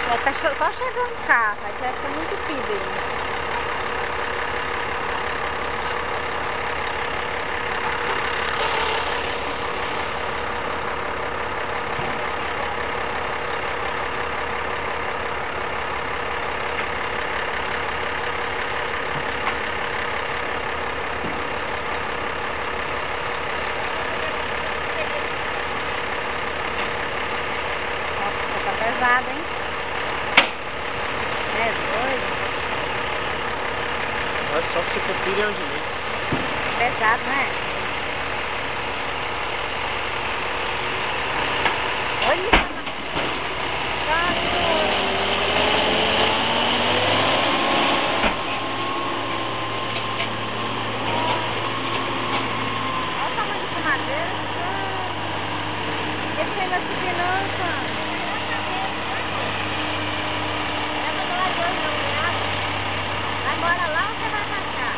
Tá só chegando o carro, aí vai ficar muito entupido aí. Nossa, tá pesado, hein? É doido. Mas só se for pilhão de mim. Pesado, né? Olha! Olha o tamanho dessa madeira. Esse aí vai subir não, cara. Vai embora lá ou você vai marchar?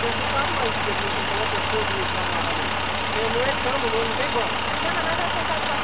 Eu não é cama, não tem como. Não, mas vai sentar